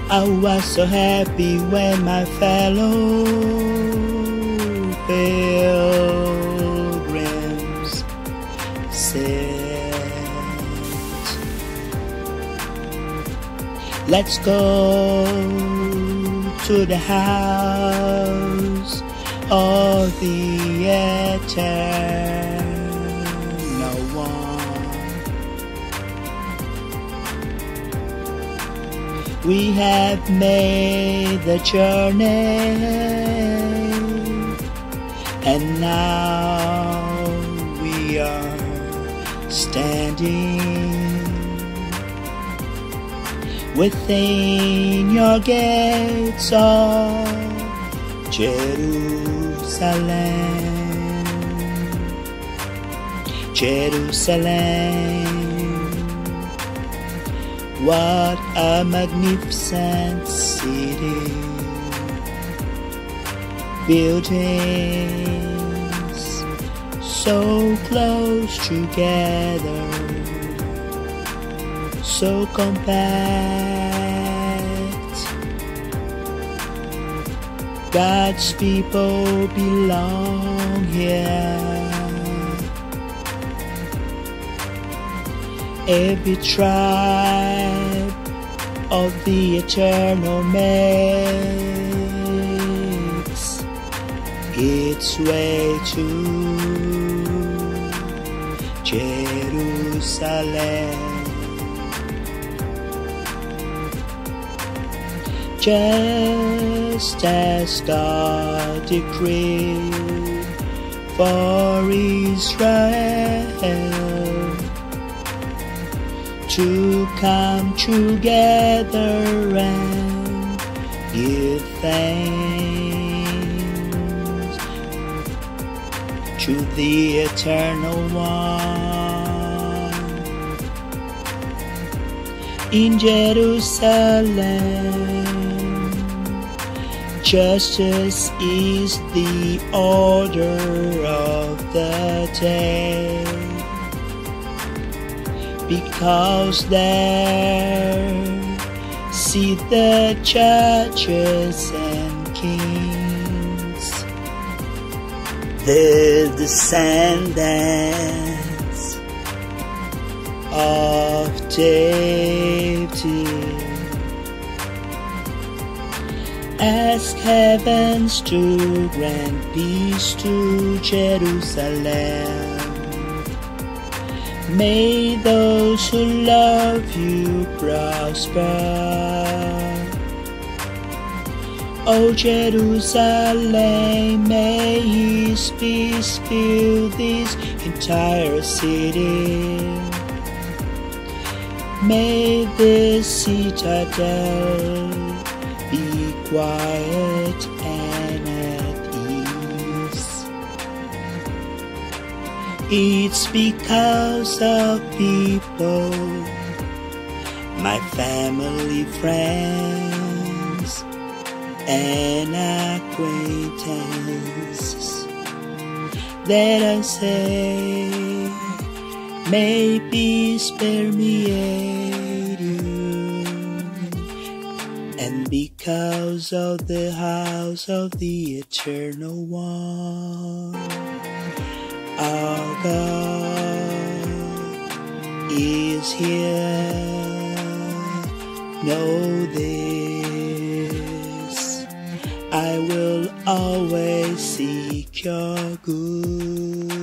I was so happy when my fellow pilgrims said, let's go to the house of the Eternal One. We have made the journey, and now we are standing within your gates of Jerusalem. Jerusalem, what a magnificent city. Buildings so close together, so compact. God's people belong here. Every tribe of the Eternal makes its way to Jerusalem. Just as God decreed for Israel to come together and give thanks to the Eternal One. In Jerusalem, justice is the order of the day, because there sit the judges and kings, the descendants of David. Ask heavens to grant peace to Jerusalem. May those who love you prosper. O Jerusalem, may His peace fill this entire city. May this citadel be quiet and at ease. It's because of people, my family, friends, and acquaintances, that I say, may peace permeate you. And because of the house of the Eternal One, our God is here. Know this, I will always seek your good.